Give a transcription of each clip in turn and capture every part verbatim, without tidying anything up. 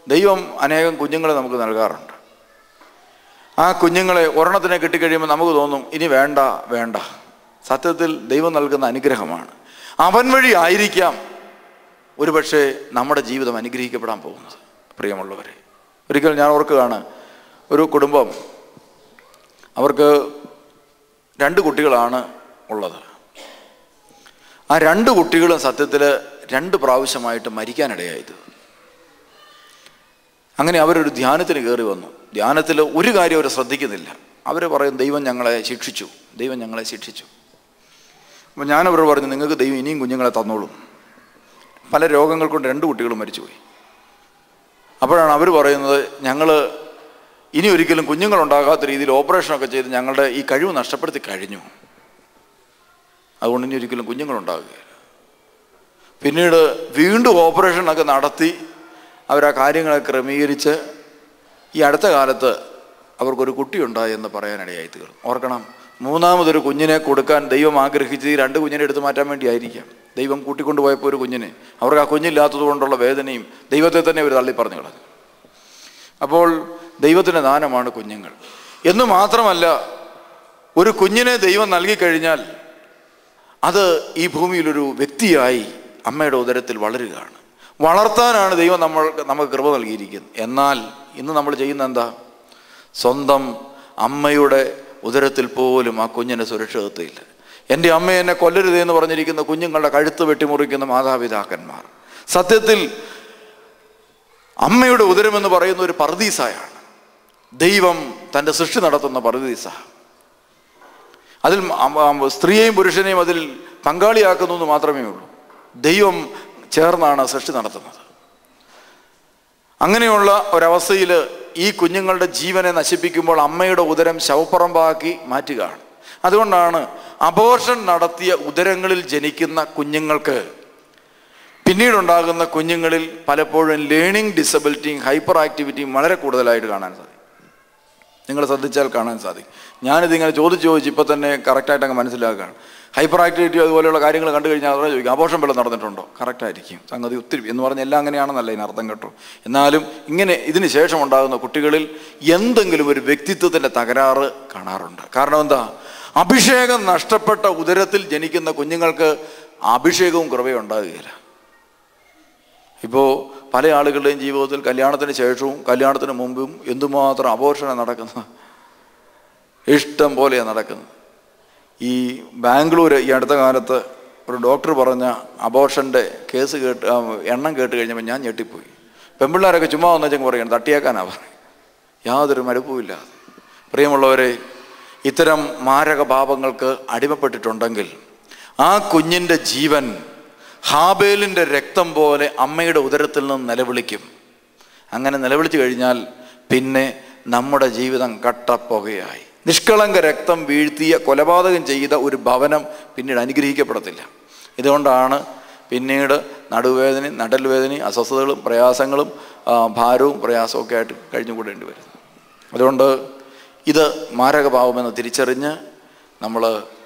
ദൈവം അനേകം കുഞ്ഞുങ്ങളെ നമുക്ക് നൽകാറുണ്ട്. ആ കുഞ്ഞുങ്ങളെ ഒരെണ്ണത്തിനെ കിട്ടിക്കഴിയുമ്പോൾ നമുക്ക് തോന്നും ഇനി വേണ്ട വേണ്ട. സത്യത്തിൽ ദൈവം നൽകുന്ന അനുഗ്രഹമാണ്. അവൻ വഴി ആയിരിക്കാം ഒരുപക്ഷെ നമ്മുടെ ജീവിതം അനുഗ്രഹിക്കപ്പെടാൻ പോകുന്നത്. പ്രിയമുള്ളവരെ, ഒരിക്കൽ ഞാൻ ഓർക്കുകയാണ്, ഒരു കുടുംബം, അവർക്ക് രണ്ട് കുട്ടികളാണ് ഉള്ളത്. ആ രണ്ട് കുട്ടികളും സത്യത്തിൽ രണ്ട് പ്രാവശ്യമായിട്ട് മരിക്കാനിടയായത്. അങ്ങനെ അവരൊരു ധ്യാനത്തിന് കയറി വന്നു. ധ്യാനത്തിൽ ഒരു കാര്യം അവർ ശ്രദ്ധിക്കുന്നില്ല. അവർ പറയും ദൈവം ഞങ്ങളെ ശിക്ഷിച്ചു, ദൈവം ഞങ്ങളെ ശിക്ഷിച്ചു. അപ്പോൾ ഞാനവർ പറഞ്ഞു നിങ്ങൾക്ക് ദൈവം ഇനിയും കുഞ്ഞുങ്ങളെ തന്നോളും. പല രോഗങ്ങൾ കൊണ്ട് രണ്ട് കുട്ടികളും മരിച്ചുപോയി. അപ്പോഴാണ് അവർ പറയുന്നത് ഞങ്ങൾ ഇനി ഒരിക്കലും കുഞ്ഞുങ്ങളുണ്ടാകാത്ത രീതിയിൽ ഓപ്പറേഷനൊക്കെ ചെയ്ത് ഞങ്ങളുടെ ഈ കഴിവ് നഷ്ടപ്പെടുത്തി കഴിഞ്ഞു, അതുകൊണ്ട് ഇനി ഒരിക്കലും കുഞ്ഞുങ്ങളുണ്ടാകുകയില്ല. പിന്നീട് വീണ്ടും ഓപ്പറേഷനൊക്കെ നടത്തി അവരാ കാര്യങ്ങളെ ക്രമീകരിച്ച് ഈ അടുത്ത കാലത്ത് അവർക്കൊരു കുട്ടിയുണ്ടായി എന്ന് പറയാനിടയായി തീർന്നു. ഓർക്കണം, മൂന്നാമതൊരു കുഞ്ഞിനെ കൊടുക്കാൻ ദൈവം ആഗ്രഹിച്ചത് ഈ രണ്ട് കുഞ്ഞിനെ എടുത്തു മാറ്റാൻ വേണ്ടിയായിരിക്കാം. ദൈവം കൂട്ടിക്കൊണ്ടുപോയപ്പോൾ ഒരു കുഞ്ഞിനെ, അവർക്ക് ആ കുഞ്ഞില്ലാത്തത് കൊണ്ടുള്ള വേദനയും ദൈവത്തെ തന്നെ അവർ തള്ളി പറഞ്ഞു കളഞ്ഞു. അപ്പോൾ ദൈവത്തിൻ്റെ ദാനമാണ് കുഞ്ഞുങ്ങൾ എന്ന് മാത്രമല്ല, ഒരു കുഞ്ഞിനെ ദൈവം നൽകിക്കഴിഞ്ഞാൽ അത് ഈ ഭൂമിയിലൊരു വ്യക്തിയായി അമ്മയുടെ ഉദരത്തിൽ വളരുകയാണ്. വളർത്താനാണ് ദൈവം നമ്മൾ നമുക്ക് കൃപ നൽകിയിരിക്കുന്നത്. എന്നാൽ ഇന്ന് നമ്മൾ ചെയ്യുന്ന എന്താ? സ്വന്തം അമ്മയുടെ ഉദരത്തിൽ പോലും ആ കുഞ്ഞിന് സുരക്ഷിതത്വമില്ല. എൻ്റെ അമ്മ എന്നെ കൊല്ലരുതേ എന്ന് പറഞ്ഞിരിക്കുന്ന കുഞ്ഞുങ്ങളുടെ കഴുത്ത് വെട്ടിമുറിക്കുന്ന മാതാപിതാക്കന്മാർ. സത്യത്തിൽ അമ്മയുടെ ഉദരം എന്ന് പറയുന്ന ഒരു പറുദീസയാണ്. ദൈവം തൻ്റെ സൃഷ്ടി നടത്തുന്ന പറുദീസ. അതിൽ സ്ത്രീയെയും പുരുഷനെയും അതിൽ പങ്കാളിയാക്കുന്നു എന്ന് മാത്രമേ ഉള്ളൂ. ദൈവം ചേർന്നാണ് സൃഷ്ടി നടത്തുന്നത്. അങ്ങനെയുള്ള ഒരവസ്ഥയിൽ ഈ കുഞ്ഞുങ്ങളുടെ ജീവനെ നശിപ്പിക്കുമ്പോൾ അമ്മയുടെ ഉദരം ശവപ്പറമ്പാക്കി മാറ്റുകയാണ്. അതുകൊണ്ടാണ് അബോർഷൻ നടത്തിയ ഉദരങ്ങളിൽ ജനിക്കുന്ന കുഞ്ഞുങ്ങൾക്ക് പിന്നീടുണ്ടാകുന്ന കുഞ്ഞുങ്ങളിൽ പലപ്പോഴും ലേണിംഗ് ഡിസബിലിറ്റിയും ഹൈപ്പർ ആക്ടിവിറ്റിയും വളരെ കൂടുതലായിട്ട് കാണാൻ സാധിക്കും. നിങ്ങൾ ശ്രദ്ധിച്ചാൽ കാണാൻ സാധിക്കും. ഞാനിതിങ്ങനെ ചോദിച്ച് ചോദിച്ച് ഇപ്പം തന്നെ കറക്റ്റായിട്ട് അങ്ങ് മനസ്സിലാക്കുകയാണ്. ഹൈപ്പർ ആക്ടിവിറ്റി അതുപോലെയുള്ള കാര്യങ്ങൾ കണ്ടു കഴിഞ്ഞാൽ അവരെ ചോദിക്കും അബോർഷൻ വല്ലതും നടന്നിട്ടുണ്ടോ? കറക്റ്റായിരിക്കും സംഗതി ഒത്തിരി എന്ന് പറഞ്ഞാൽ എല്ലാം അങ്ങനെയാണെന്നല്ല ഇതിനർത്ഥം കേട്ടോ. എന്നാലും ഇങ്ങനെ ഇതിന് ശേഷം ഉണ്ടാകുന്ന കുട്ടികളിൽ എന്തെങ്കിലും ഒരു വ്യക്തിത്വത്തിൻ്റെ തകരാറ് കാണാറുണ്ട്. കാരണം എന്താ? അഭിഷേകം നഷ്ടപ്പെട്ട ഉദരത്തിൽ ജനിക്കുന്ന കുഞ്ഞുങ്ങൾക്ക് അഭിഷേകവും കൃപയും ഉണ്ടാകുകയില്ല. ഇപ്പോൾ പല ആളുകളുടെയും ജീവിതത്തിൽ കല്യാണത്തിന് ശേഷവും കല്യാണത്തിന് മുമ്പും എന്തുമാത്രം അബോർഷനാണ് നടക്കുന്നത്, ഇഷ്ടം പോലെയാണ് നടക്കുന്നത്. ഈ ബാംഗ്ലൂർ ഈ അടുത്ത കാലത്ത് ഒരു ഡോക്ടർ പറഞ്ഞ അബോർഷൻ്റെ കേസ് കേട്ട് എണ്ണം കേട്ട് കഴിഞ്ഞപ്പോൾ ഞാൻ ഞെട്ടിപ്പോയി. പെൺപിള്ളേരൊക്കെ ചുമ്മാ വന്നേച്ചെങ്കിൽ പറയണം തട്ടിയാക്കാനാണ് പറയും, യാതൊരു മടുപ്പുമില്ലാതെ. പ്രിയമുള്ളവരെ, ഇത്തരം മാരക പാപങ്ങൾക്ക് അടിമപ്പെട്ടിട്ടുണ്ടെങ്കിൽ ആ കുഞ്ഞിൻ്റെ ജീവൻ ഹാബേലിൻ്റെ രക്തം പോലെ അമ്മയുടെ ഉദരത്തിൽ നിന്ന് നിലവിളിക്കും. അങ്ങനെ നിലവിളിച്ചു കഴിഞ്ഞാൽ പിന്നെ നമ്മുടെ ജീവിതം കട്ടപ്പുകയായി. നിഷ്കളങ്ക രക്തം വീഴ്ത്തിയ കൊലപാതകം ചെയ്ത ഒരു ഭവനം പിന്നീട് അനുഗ്രഹിക്കപ്പെടത്തില്ല. ഇതുകൊണ്ടാണ് പിന്നീട് നടുവേദനയും നടൽ വേദനയും അസ്വസ്ഥതകളും പ്രയാസങ്ങളും ഭാരവും പ്രയാസവും ഒക്കെ ആയിട്ട് കഴിഞ്ഞുകൂടേണ്ടി വരുന്നു. അതുകൊണ്ട് ഇത് മാരകഭാവമെന്ന് തിരിച്ചറിഞ്ഞ് നമ്മൾ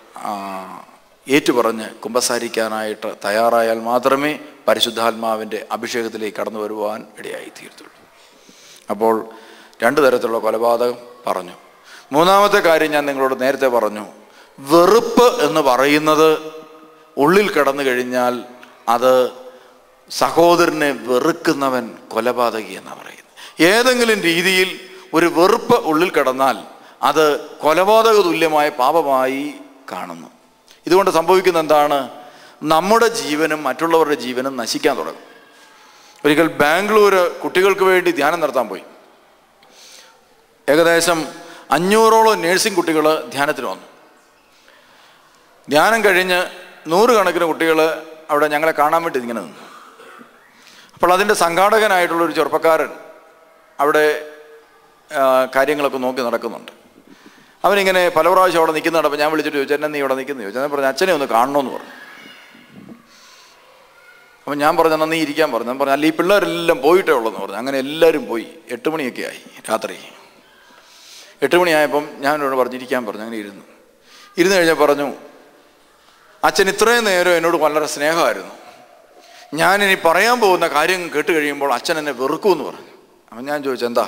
ഏറ്റുപറഞ്ഞ് കുമ്പസാരിക്കാനായിട്ട് തയ്യാറായാൽ മാത്രമേ പരിശുദ്ധാത്മാവിൻ്റെ അഭിഷേകത്തിലേക്ക് കടന്നു വരുവാൻ ഇടയായി തീരത്തുള്ളൂ. അപ്പോൾ രണ്ട് തരത്തിലുള്ള കൊലപാതകം പറഞ്ഞു. മൂന്നാമത്തെ കാര്യം ഞാൻ നിങ്ങളോട് നേരത്തെ പറഞ്ഞു, വെറുപ്പ് എന്ന് പറയുന്നത് ഉള്ളിൽ കടന്നു കഴിഞ്ഞാൽ അത് സഹോദരനെ വെറുക്കുന്നവൻ കൊലപാതകി എന്നാണ് പറയുന്നത്. ഏതെങ്കിലും രീതിയിൽ ഒരു വെറുപ്പ് ഉള്ളിൽ കടന്നാൽ അത് കൊലപാതക തുല്യമായ പാപമായി കാണുന്നു. ഇതുകൊണ്ട് സംഭവിക്കുന്ന എന്താണ്? നമ്മുടെ ജീവനും മറ്റുള്ളവരുടെ ജീവനും നശിക്കാൻ തുടങ്ങും. ഒരിക്കൽ ബാംഗ്ലൂർ കുട്ടികൾക്ക് വേണ്ടി ധ്യാനം നടത്താൻ പോയി. ഏകദേശം അഞ്ഞൂറോളം നേഴ്സിംഗ് കുട്ടികൾ ധ്യാനത്തിന് വന്നു. ധ്യാനം കഴിഞ്ഞ് നൂറുകണക്കിന് കുട്ടികൾ അവിടെ ഞങ്ങളെ കാണാൻ വേണ്ടി ഇങ്ങനെ നിന്നു. അപ്പോൾ അതിൻ്റെ സംഘാടകനായിട്ടുള്ളൊരു ചെറുപ്പക്കാരൻ അവിടെ കാര്യങ്ങളൊക്കെ നോക്കി നടക്കുന്നുണ്ട്. അവനിങ്ങനെ പല പ്രാവശ്യം അവിടെ നിൽക്കുന്നുണ്ട്. അപ്പോൾ ഞാൻ വിളിച്ചിട്ട് ചോദിച്ചു, എന്നെ നീ ഇവിടെ നിൽക്കുന്നു ചോദിച്ചു. ഞാൻ പറഞ്ഞു അച്ഛനെ ഒന്ന് കാണണമെന്ന് പറഞ്ഞു. അപ്പം ഞാൻ പറഞ്ഞു എന്നാൽ നീ ഇരിക്കാൻ പറഞ്ഞു. ഞാൻ പറഞ്ഞു അല്ല ഈ പിള്ളേരെല്ലാം പോയിട്ടേ ഉള്ളൂന്ന് പറഞ്ഞു. അങ്ങനെ എല്ലാവരും പോയി. എട്ട് മണിയൊക്കെ ആയി രാത്രി. എട്ട് മണിയായപ്പം ഞാൻ എന്നോട് പറഞ്ഞിരിക്കാൻ പറഞ്ഞു. അങ്ങനെ ഇരുന്നു ഇരുന്ന് കഴിഞ്ഞാൽ പറഞ്ഞു, അച്ഛൻ ഇത്രയും നേരം എന്നോട് വളരെ സ്നേഹമായിരുന്നു. ഞാനിനി പറയാൻ പോകുന്ന കാര്യം കേട്ട് കഴിയുമ്പോൾ അച്ഛൻ എന്നെ വെറുക്കുമെന്ന് പറഞ്ഞു. അപ്പം ഞാൻ ചോദിച്ചു, എന്താ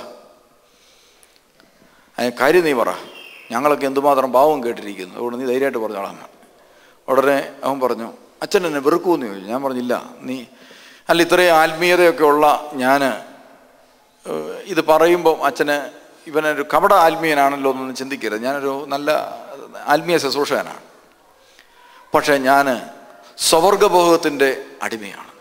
അതിന് കാര്യം നീ പറ, ഞങ്ങളൊക്കെ എന്തുമാത്രം പാവം കേട്ടിരിക്കുന്നു, അതുകൊണ്ട് നീ ധൈര്യമായിട്ട് പറഞ്ഞോളാം. ഉടനെ അവൻ പറഞ്ഞു, അച്ഛൻ എന്നെ വെറുക്കുമെന്ന് ചോദിച്ചു. ഞാൻ പറഞ്ഞില്ല, നീ അല്ല ഇത്രയും ആത്മീയതയൊക്കെ ഉള്ള ഞാൻ ഇത് പറയുമ്പം അച്ഛന് ഇവനൊരു കപട ആത്മീയനാണല്ലോ എന്നൊന്നും ചിന്തിക്കരുത്. ഞാനൊരു നല്ല ആത്മീയ ശുശ്രൂഷകനാണ്. പക്ഷേ ഞാൻ സ്വവർഗഭോഗത്തിൻ്റെ അടിമയാണ്.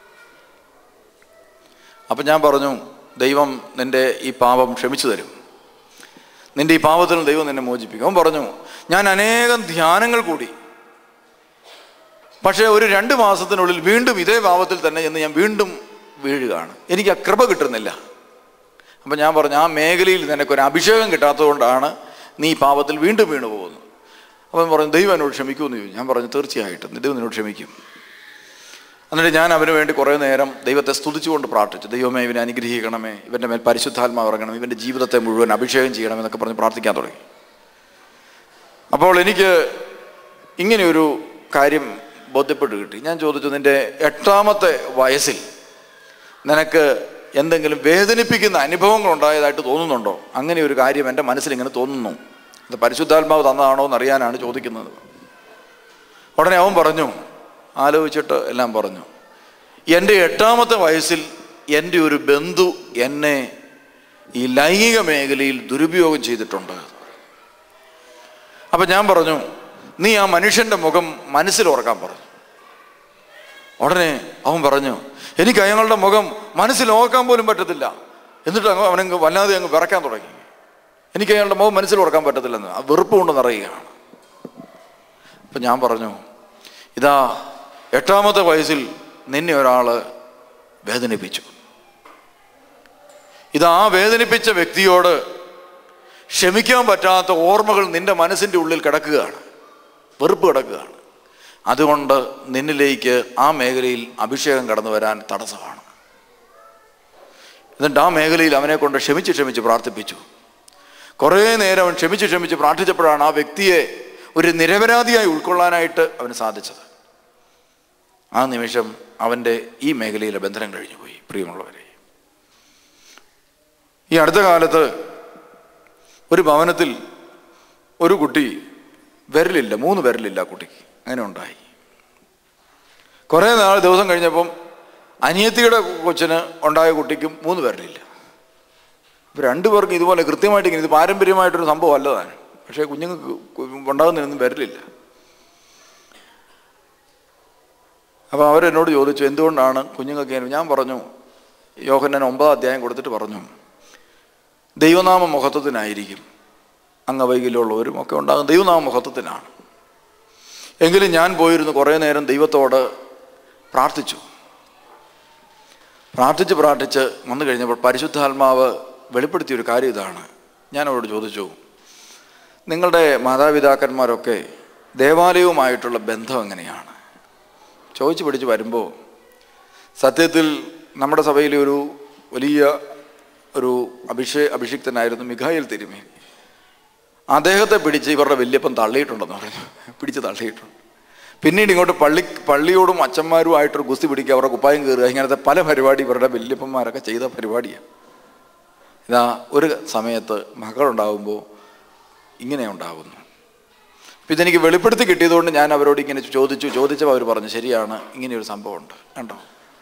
അപ്പം ഞാൻ പറഞ്ഞു, ദൈവം നിൻ്റെ ഈ പാപം ക്ഷമിച്ചു തരും, നിൻ്റെ ഈ പാപത്തിൽ ദൈവം നിന്നെ മോചിപ്പിക്കും. അവൻ പറഞ്ഞു, ഞാൻ അനേകം ധ്യാനങ്ങൾ കൂടി, പക്ഷേ ഒരു രണ്ട് മാസത്തിനുള്ളിൽ വീണ്ടും ഇതേ പാപത്തിൽ തന്നെ എന്ന് ഞാൻ വീണ്ടും വീഴുകയാണ്, എനിക്ക് ആ കൃപ കിട്ടുന്നില്ല. അപ്പം ഞാൻ പറഞ്ഞു, ആ മേഖലയിൽ നിനക്കൊരു അഭിഷേകം കിട്ടാത്തത് കൊണ്ടാണ് നീ ഈ പാപത്തിൽ വീണ്ടും വീണു പോകുന്നത്. അപ്പം പറഞ്ഞു, ദൈവം എന്നോട് ക്ഷമിക്കുമെന്ന് ചോദിച്ചു. ഞാൻ പറഞ്ഞു, തീർച്ചയായിട്ടും ദൈവം എന്നോട് ക്ഷമിക്കും. എന്നിട്ട് ഞാൻ അവന് വേണ്ടി കുറേ നേരം ദൈവത്തെ സ്തുതിച്ചുകൊണ്ട് പ്രാർത്ഥിച്ചു. ദൈവമേ, ഇവനെ അനുഗ്രഹിക്കണമേ, ഇവൻ്റെ മേൽ പരിശുദ്ധാത്മാവ് ഇറങ്ങണം, ഇവൻ്റെ ജീവിതത്തെ മുഴുവൻ അഭിഷേകം ചെയ്യണമെന്നൊക്കെ പറഞ്ഞ് പ്രാർത്ഥിക്കാൻ തുടങ്ങി. അപ്പോൾ എനിക്ക് ഇങ്ങനെയൊരു കാര്യം ബോധ്യപ്പെട്ട് കിട്ടി. ഞാൻ ചോദിച്ചു, നിൻ്റെ എട്ടാമത്തെ വയസ്സിൽ നിനക്ക് എന്തെങ്കിലും വേദനിപ്പിക്കുന്ന അനുഭവങ്ങൾ ഉണ്ടായതായിട്ട് തോന്നുന്നുണ്ടോ? അങ്ങനെ ഒരു കാര്യം എൻ്റെ മനസ്സിലിങ്ങനെ തോന്നുന്നു, അത് പരിശുദ്ധാത്മാവ് തന്നതാണോ എന്നറിയാനാണ് ചോദിക്കുന്നത്. ഉടനെ അവൻ പറഞ്ഞു, ആലോചിച്ചിട്ട് എല്ലാം പറഞ്ഞു, എൻ്റെ എട്ടാമത്തെ വയസ്സിൽ എൻ്റെ ഒരു ബന്ധു എന്നെ ഈ ലൈംഗിക മേഖലയിൽ ദുരുപയോഗം ചെയ്തിട്ടുണ്ട്. അപ്പം ഞാൻ പറഞ്ഞു, നീ ആ മനുഷ്യൻ്റെ മുഖം മനസ്സിൽ ഓർക്കാൻ പറഞ്ഞു. ഉടനെ അവൻ പറഞ്ഞു, എനിക്ക് അയാളുടെ മുഖം മനസ്സിൽ ഓർക്കാൻ പോലും പറ്റത്തില്ല. എന്നിട്ട് അങ്ങ് അവനങ്ങ് വല്ലാതെ അങ്ങ് വിറയ്ക്കാൻ തുടങ്ങി. എനിക്ക് അയാളുടെ മുഖം മനസ്സിൽ ഓർക്കാൻ പറ്റത്തില്ലെന്ന്, ആ വെറുപ്പ് കൊണ്ട് നിറയുകയാണ്. അപ്പം ഞാൻ പറഞ്ഞു, ഇതാ എട്ടാമത്തെ വയസ്സിൽ നിന്നെ ഒരാൾ വേദനിപ്പിച്ചു. ഇതാ ആ വേദനിപ്പിച്ച വ്യക്തിയോട് ക്ഷമിക്കാൻ പറ്റാത്ത ഓർമ്മകൾ നിന്റെ മനസ്സിൻ്റെ ഉള്ളിൽ കിടക്കുകയാണ്, വെറുപ്പ് കിടക്കുകയാണ്. അതുകൊണ്ട് നിന്നിലേക്ക് ആ മേഖലയിൽ അഭിഷേകം കടന്നു വരാൻ തടസ്സമാണ്. എന്നിട്ട് ആ മേഖലയിൽ അവനെ കൊണ്ട് ക്ഷമിച്ച് ക്ഷമിച്ച് പ്രാർത്ഥിപ്പിച്ചു. കുറേ നേരം അവൻ ക്ഷമിച്ച് ക്ഷമിച്ച് പ്രാർത്ഥിച്ചപ്പോഴാണ് ആ വ്യക്തിയെ ഒരു നിരപരാധിയായി ഉൾക്കൊള്ളാനായിട്ട് അവന് സാധിച്ചത്. ആ നിമിഷം അവൻ്റെ ഈ മേഖലയിലെ ബന്ധനം കഴിഞ്ഞു പോയി. പ്രിയമുള്ളവരെ, ഈ അടുത്ത കാലത്ത് ഒരു ഭവനത്തിൽ ഒരു കുട്ടി വിരലില്ല, മൂന്ന് വിരലില്ല കുട്ടിക്ക്. അങ്ങനെ ഉണ്ടായി. കുറേ നാൾ ദിവസം കഴിഞ്ഞപ്പം അനിയത്തിയുടെ കൊച്ചിന് ഉണ്ടായ കുട്ടിക്കും മൂന്ന് വിരലില്ല. അപ്പോൾ രണ്ടുപേർക്കും ഇതുപോലെ കൃത്യമായിട്ട് ഇങ്ങനെ, ഇത് പാരമ്പര്യമായിട്ടൊരു സംഭവം അല്ലതാണ്, പക്ഷേ കുഞ്ഞുങ്ങൾക്ക് ഉണ്ടാകുന്നതിനൊന്നും വിരലില്ല. അപ്പോൾ അവരെന്നോട് ചോദിച്ചു, എന്തുകൊണ്ടാണ് കുഞ്ഞുങ്ങൾക്ക്? ഞാൻ പറഞ്ഞു, യോഹന്നാൻ ഒമ്പതാം അധ്യായം കൊടുത്തിട്ട് പറഞ്ഞു, ദൈവനാമ മഹത്വത്തിനായിരിക്കും. അംഗവൈകല്യമുള്ളവരും ഒക്കെ ഉണ്ടാകും ദൈവനാമ മഹത്വത്തിനാണ്. എങ്കിലും ഞാൻ പോയിരുന്നു കുറേ നേരം ദൈവത്തോട് പ്രാർത്ഥിച്ചു. പ്രാർത്ഥിച്ച് പ്രാർത്ഥിച്ച് വന്നു കഴിഞ്ഞപ്പോൾ പരിശുദ്ധാത്മാവ് വെളിപ്പെടുത്തിയൊരു കാര്യം ഇതാണ്. ഞാൻ അവരോട് ചോദിച്ചു, നിങ്ങളുടെ മാതാപിതാക്കന്മാരൊക്കെ ദേവാലയവുമായിട്ടുള്ള ബന്ധം എങ്ങനെയാണ്? ചോദിച്ചു പിടിച്ച് വരുമ്പോൾ സത്യത്തിൽ നമ്മുടെ സഭയിലെ ഒരു വലിയ ഒരു അഭിഷേ അഭിഷിക്തനായിരുന്നു മിഖായേൽ തിരുമേനി. അദ്ദേഹത്തെ പിടിച്ച് ഇവരുടെ വല്യപ്പൻ തള്ളിയിട്ടുണ്ടെന്ന് പറഞ്ഞു, പിടിച്ച് തള്ളിയിട്ടുണ്ട്. പിന്നീട് ഇങ്ങോട്ട് പള്ളി പള്ളിയോടും അച്ഛന്മാരുമായിട്ടൊരു ഗുസ്തി പിടിക്കുക, അവരുടെ കുപ്പായം കയറുക, ഇങ്ങനത്തെ പല പരിപാടി ഇവരുടെ വല്യപ്പന്മാരൊക്കെ ചെയ്ത പരിപാടിയാണ്. ഇതാ ഒരു സമയത്ത് മകളുണ്ടാകുമ്പോൾ ഇങ്ങനെ ഉണ്ടാകുന്നു. അപ്പം ഇതെനിക്ക് വെളിപ്പെടുത്തി കിട്ടിയതുകൊണ്ട് ഞാൻ അവരോട് ഇങ്ങനെ ചോദിച്ചു. ചോദിച്ചപ്പോൾ അവർ പറഞ്ഞു, ശരിയാണ്, ഇങ്ങനെയൊരു സംഭവമുണ്ട് കണ്ടോ.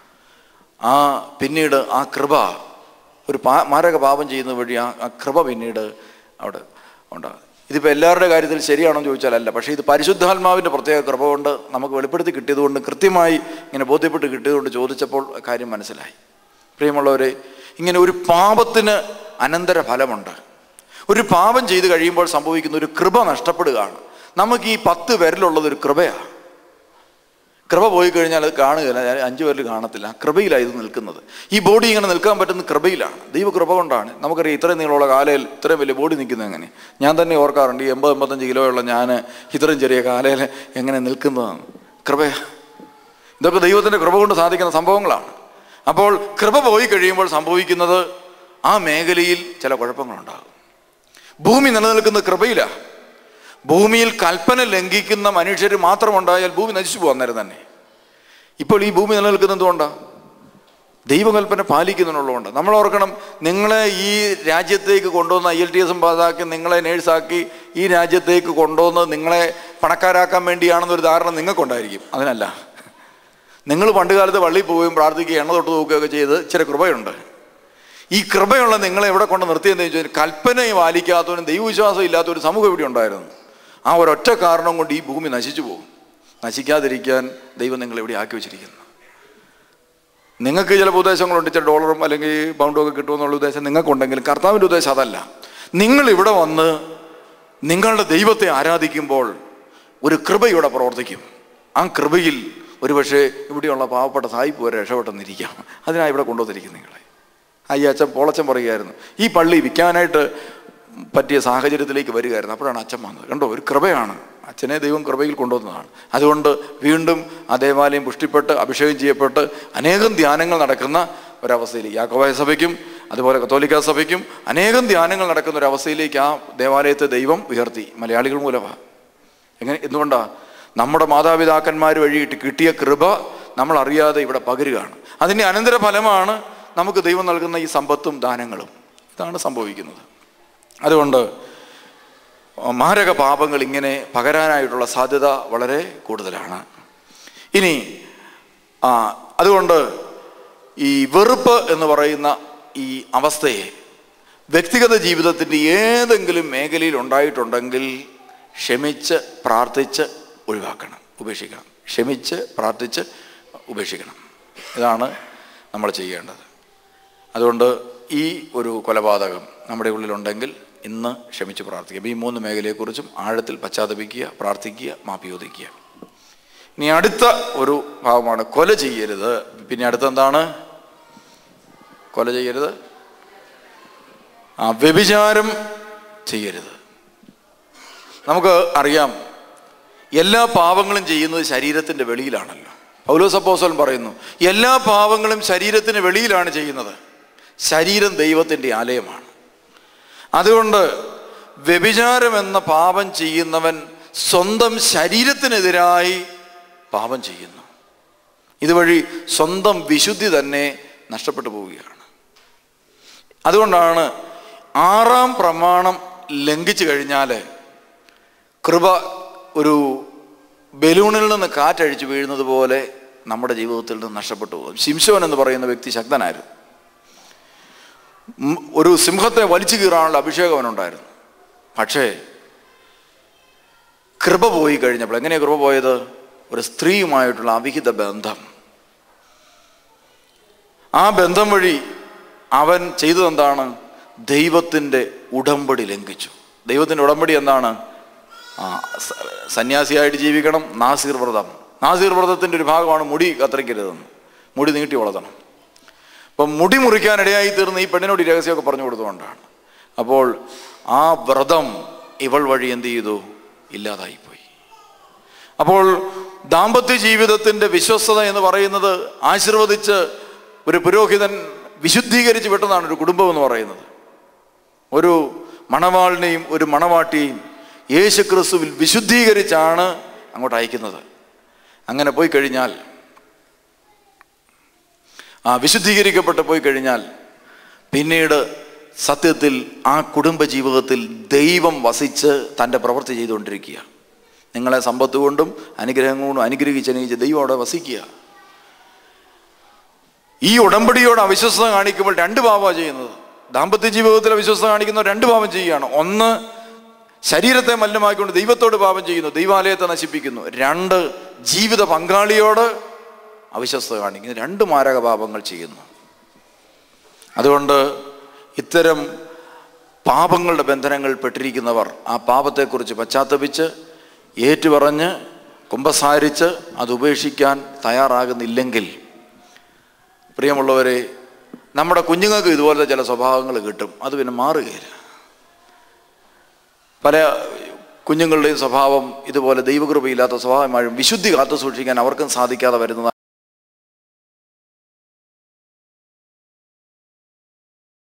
ആ പിന്നീട് ആ കൃപ, ഒരു പാ മാരക പാപം ചെയ്യുന്നത് വഴി ആ ആ കൃപ പിന്നീട് അവിടെ ഉണ്ടാകും. ഇതിപ്പോൾ എല്ലാവരുടെ കാര്യത്തിൽ ശരിയാണോ എന്ന് ചോദിച്ചാൽ അല്ല, പക്ഷേ ഇത് പരിശുദ്ധാത്മാവിൻ്റെ പ്രത്യേക കൃപ കൊണ്ട് നമുക്ക് വെളിപ്പെടുത്തി കിട്ടിയതുകൊണ്ട്, കൃത്യമായി ഇങ്ങനെ ബോധ്യപ്പെട്ട് കിട്ടിയതുകൊണ്ട് ചോദിച്ചപ്പോൾ കാര്യം മനസ്സിലായി. പ്രിയമുള്ളവരെ, ഇങ്ങനെ ഒരു പാപത്തിന് അനന്തര ഫലമുണ്ട്. ഒരു പാപം ചെയ്ത് കഴിയുമ്പോൾ സംഭവിക്കുന്ന ഒരു കൃപ നഷ്ടപ്പെടുകയാണ്. നമുക്ക് ഈ പത്ത് പേരിലുള്ളത് ഒരു കൃപയാണ്. കൃപ പോയി കഴിഞ്ഞാൽ അത് കാണുകയില്ല, അഞ്ചു പേരിൽ കാണത്തില്ല. കൃപയിലാണ് ഇത് നിൽക്കുന്നത്. ഈ ബോഡി ഇങ്ങനെ നിൽക്കാൻ പറ്റുന്ന കൃപയിലാണ്, ദൈവകൃപ കൊണ്ടാണ്. നമുക്കറിയാം ഇത്രയും നീളമുള്ള കാലയിൽ ഇത്രയും വലിയ ബോഡി നിൽക്കുന്നത് എങ്ങനെ. ഞാൻ തന്നെ ഓർക്കാറുണ്ട്, ഈ എൺപത് എൺപത്തഞ്ച് കിലോയുള്ള ഞാൻ ഇത്രയും ചെറിയ കാലയിൽ എങ്ങനെ നിൽക്കുന്നതാണ്. കൃപയാണ്. ഇതൊക്കെ ദൈവത്തിൻ്റെ കൃപ കൊണ്ട് സാധിക്കുന്ന സംഭവങ്ങളാണ്. അപ്പോൾ കൃപ പോയി കഴിയുമ്പോൾ സംഭവിക്കുന്നത് ആ മേഖലയിൽ ചില കുഴപ്പങ്ങളുണ്ടാകും. ഭൂമി നിലനിൽക്കുന്ന കൃപയിലാണ്. ഭൂമിയിൽ കൽപ്പന ലംഘിക്കുന്ന മനുഷ്യർ മാത്രം ഉണ്ടായാൽ ഭൂമി നശിച്ചു പോകും അന്നേരം തന്നെ. ഇപ്പോൾ ഈ ഭൂമി നിലനിൽക്കുന്നത് എന്തുകൊണ്ടാണ്? ദൈവകൽപ്പന പാലിക്കുന്നുള്ളതുകൊണ്ട്. നമ്മൾ ഓർക്കണം, നിങ്ങളെ ഈ രാജ്യത്തേക്ക് കൊണ്ടുവന്ന് ഐ എൽ ടി എസും പാസ്സാക്കി നിങ്ങളെ നേഴ്സാക്കി ഈ രാജ്യത്തേക്ക് കൊണ്ടുവന്ന് നിങ്ങളെ പണക്കാരാക്കാൻ വേണ്ടിയാണെന്നൊരു ധാരണ നിങ്ങൾക്കുണ്ടായിരിക്കും. അതിനല്ല. നിങ്ങൾ പണ്ട് കാലത്ത് പള്ളിയിൽ പോവുകയും പ്രാർത്ഥിക്കുകയും എണ്ണ തൊട്ട് നോക്കുകയൊക്കെ ചെയ്ത് ഇച്ചിരി കൃപയുണ്ട്. ഈ കൃപയുള്ള നിങ്ങളെ എവിടെ കൊണ്ട് നിർത്തിയെന്ന് ചോദിച്ചാൽ, കൽപ്പനയും പാലിക്കാത്തവനും ദൈവവിശ്വാസം ഇല്ലാത്തൊരു സമൂഹം ഇവിടെ ഉണ്ടായിരുന്നു. ആ ഒരൊറ്റ കാരണം കൊണ്ട് ഈ ഭൂമി നശിച്ചു പോകും. നശിക്കാതിരിക്കാൻ ദൈവം നിങ്ങളെ ഇവിടെ ആക്കി വെച്ചിരിക്കുന്നു. നിങ്ങൾക്ക് ചില ഉദ്ദേശങ്ങളുണ്ട്, ചില ഡോളറും അല്ലെങ്കിൽ പൗണ്ടും ഒക്കെ കിട്ടുമെന്നുള്ള ഉദ്ദേശം നിങ്ങൾക്കുണ്ടെങ്കിലും കർത്താവിൻ്റെ ഉദ്ദേശം അതല്ല. നിങ്ങൾ ഇവിടെ വന്ന് നിങ്ങളുടെ ദൈവത്തെ ആരാധിക്കുമ്പോൾ ഒരു കൃപയുടെ പ്രവർത്തിക്കും. ആ കൃപയിൽ ഒരുപക്ഷെ ഇവിടെയുള്ള പാവപ്പെട്ട സായിപ്പ് വരെ രക്ഷപ്പെട്ടെന്നിരിക്കാം. അതിനാണ് ഇവിടെ കൊണ്ടുവന്നിരിക്കും നിങ്ങളെ. അയ്യ അച്ഛൻ പോളച്ചൻ പറയുകയായിരുന്നു, ഈ പള്ളി വിൽക്കാനായിട്ട് പറ്റിയ സാഹചര്യത്തിലേക്ക് വരികയായിരുന്നു. അപ്പോഴാണ് അച്ഛൻ വന്നത്. കണ്ടോ, ഒരു കൃപയാണ്. അച്ഛനെ ദൈവം കൃപയിൽ കൊണ്ടുവന്നതാണ്. അതുകൊണ്ട് വീണ്ടും ആ ദേവാലയം പുഷ്ടിപ്പെട്ട് അഭിഷേകം ചെയ്യപ്പെട്ട് അനേകം ധ്യാനങ്ങൾ നടക്കുന്ന ഒരവസ്ഥയിലേക്ക് യാക്കോബായ സഭയ്ക്കും അതുപോലെ കത്തോലിക്ക സഭയ്ക്കും അനേകം ധ്യാനങ്ങൾ നടക്കുന്ന ഒരവസ്ഥയിലേക്ക് ആ ദേവാലയത്തെ ദൈവം ഉയർത്തി. മലയാളികൾ മൂലമാണ്. എങ്ങനെ? എന്തുകൊണ്ടാണ്? നമ്മുടെ മാതാപിതാക്കന്മാർ വഴിയിട്ട് കിട്ടിയ കൃപ നമ്മൾ അറിയാതെ ഇവിടെ പകരുകയാണ്. അതിൻ്റെ അനന്തര ഫലമാണ് നമുക്ക് ദൈവം നൽകുന്ന ഈ സമ്പത്തും ദാനങ്ങളും. ഇതാണ് സംഭവിക്കുന്നത്. അതുകൊണ്ട് മാരക പാപങ്ങൾ ഇങ്ങനെ പകരാനായിട്ടുള്ള സാധ്യത വളരെ കൂടുതലാണ്. ഇനി ആ അതുകൊണ്ട് ഈ വെറുപ്പ് എന്ന് പറയുന്ന ഈ അവസ്ഥയെ വ്യക്തിഗത ജീവിതത്തിൻ്റെ ഏതെങ്കിലും മേഖലയിൽ ഉണ്ടായിട്ടുണ്ടെങ്കിൽ ക്ഷമിച്ച് പ്രാർത്ഥിച്ച് ഒഴിവാക്കണം, ഉപേക്ഷിക്കണം. ക്ഷമിച്ച് പ്രാർത്ഥിച്ച് ഉപേക്ഷിക്കണം. ഇതാണ് നമ്മൾ ചെയ്യേണ്ടത്. അതുകൊണ്ട് ഈ ഒരു കൊലപാതകം നമ്മുടെ ഉള്ളിലുണ്ടെങ്കിൽ ഇന്ന് ക്ഷമിച്ച് പ്രാർത്ഥിക്കുക. ഈ മൂന്ന് മേഖലയെക്കുറിച്ചും ആഴത്തിൽ പശ്ചാത്തപിക്കുക, പ്രാർത്ഥിക്കുക, മാപ്പ് ചോദിക്കുക. ഇനി അടുത്ത ഒരു ഭാഗമാണ് കൊല ചെയ്യരുത്. പിന്നെ അടുത്തെന്താണ്? കൊല ചെയ്യരുത്, ആ വ്യഭിചാരം ചെയ്യരുത്. നമുക്ക് അറിയാം, എല്ലാ പാവങ്ങളും ചെയ്യുന്നത് ശരീരത്തിൻ്റെ വെളിയിലാണല്ലോ. പൗലോസ് അപ്പോസ്തലൻ പറയുന്നു, എല്ലാ പാവങ്ങളും ശരീരത്തിന് വെളിയിലാണ് ചെയ്യുന്നത്. ശരീരം ദൈവത്തിൻ്റെ ആലയമാണ്. അതുകൊണ്ട് വ്യഭിചാരം എന്ന പാപം ചെയ്യുന്നവൻ സ്വന്തം ശരീരത്തിനെതിരായി പാപം ചെയ്യുന്നു. ഇതുവഴി സ്വന്തം വിശുദ്ധി തന്നെ നഷ്ടപ്പെട്ടു പോവുകയാണ്. അതുകൊണ്ടാണ് ആറാം പ്രമാണം ലംഘിച്ചു കഴിഞ്ഞാൽ കൃപ ഒരു ബലൂണിൽ നിന്ന് കാറ്റഴിച്ച് വീഴുന്നത് പോലെ നമ്മുടെ ജീവിതത്തിൽ നിന്ന് നഷ്ടപ്പെട്ടു പോകും. ശിംശോൻ എന്ന് പറയുന്ന വ്യക്തി ശക്തനായിരുന്നു. ഒരു സിംഹത്തെ വലിച്ചു കീറാനുള്ള അഭിഷേകം അവനുണ്ടായിരുന്നു. പക്ഷേ കൃപ പോയി കഴിഞ്ഞപ്പോൾ, എങ്ങനെയാണ് കൃപ പോയത്? ഒരു സ്ത്രീയുമായിട്ടുള്ള അവിഹിത ബന്ധം. ആ ബന്ധം വഴി അവൻ ചെയ്തതെന്താണ്? ദൈവത്തിൻ്റെ ഉടമ്പടി ലംഘിച്ചു. ദൈവത്തിൻ്റെ ഉടമ്പടി എന്താണ്? ആ സന്യാസിയായിട്ട് ജീവിക്കണം, നാസീർ വ്രതം. നാസീർ വ്രതത്തിൻ്റെ ഒരു ഭാഗമാണ് മുടി കത്തിരിക്കരുതെന്ന്, മുടി നീട്ടി വളർത്തണം. അപ്പം മുടി മുറിക്കാനിടയായി തീർന്ന് ഈ പെണ്ണിനോട് ഈ രഹസ്യമൊക്കെ പറഞ്ഞു കൊടുത്തുകൊണ്ടാണ്. അപ്പോൾ ആ വ്രതം ഇവൾ വഴി എന്ത് ചെയ്തു? ഇല്ലാതായിപ്പോയി. അപ്പോൾ ദാമ്പത്യ ജീവിതത്തിൻ്റെ വിശ്വസ്തത എന്ന് പറയുന്നത് ആശീർവദിച്ച് ഒരു പുരോഹിതൻ വിശുദ്ധീകരിച്ച് വിട്ടതാണ് ഒരു കുടുംബം എന്ന് പറയുന്നത്. ഒരു മണവാളിനെയും ഒരു മണവാട്ടിയെയും യേശു ക്രിസ്തുവിൽ വിശുദ്ധീകരിച്ചാണ് അങ്ങോട്ട് അയക്കുന്നത്. അങ്ങനെ പോയി കഴിഞ്ഞാൽ, ആ വിശുദ്ധീകരിക്കപ്പെട്ട് പോയി കഴിഞ്ഞാൽ പിന്നീട് സത്യത്തിൽ ആ കുടുംബ ജീവിതത്തിൽ ദൈവം വസിച്ച് തൻ്റെ പ്രവൃത്തി ചെയ്തുകൊണ്ടിരിക്കുക. നിങ്ങളെ സമ്പത്ത് കൊണ്ടും അനുഗ്രഹം കൊണ്ടും അനുഗ്രഹിച്ച് അനുഗ്രഹിച്ച് ദൈവം അവിടെ വസിക്കുക. ഈ ഉടമ്പടിയോട് അവിശ്വസത കാണിക്കുമ്പോൾ രണ്ട് പാപമാണ് ചെയ്യുന്നത്. ദാമ്പത്യ ജീവിതത്തിൽ അവിശ്വസത കാണിക്കുന്ന രണ്ട് പാപം ചെയ്യുകയാണ്. ഒന്ന്, ശരീരത്തെ മലിനമാക്കിക്കൊണ്ട് ദൈവത്തോട് പാപം ചെയ്യുന്നു, ദൈവാലയത്തെ നശിപ്പിക്കുന്നു. രണ്ട്, ജീവിത പങ്കാളിയോട് അവിശ്വസ്തത കാണിക്കുന്നു. രണ്ട് മാരക പാപങ്ങൾ ചെയ്യുന്നു. അതുകൊണ്ട് ഇത്തരം പാപങ്ങളുടെ ബന്ധനങ്ങൾ പെട്ടിരിക്കുന്നവർ ആ പാപത്തെക്കുറിച്ച് പശ്ചാത്തപിച്ച് ഏറ്റുപറഞ്ഞ് കുമ്പസാരിച്ച് അത് ഉപേക്ഷിക്കാൻ തയ്യാറാകുന്നില്ലെങ്കിൽ, പ്രിയമുള്ളവരെ, നമ്മുടെ കുഞ്ഞുങ്ങൾക്ക് ഇതുപോലത്തെ ചില സ്വഭാവങ്ങൾ കിട്ടും. അത് പിന്നെ മാറുകയില്ല. പല കുഞ്ഞുങ്ങളുടെയും സ്വഭാവം ഇതുപോലെ ദൈവകൃപയില്ലാത്ത സ്വഭാവമായും വിശുദ്ധി കാത്തു സൂക്ഷിക്കാൻ അവർക്കും സാധിക്കാതെ വരുന്നതാണ്.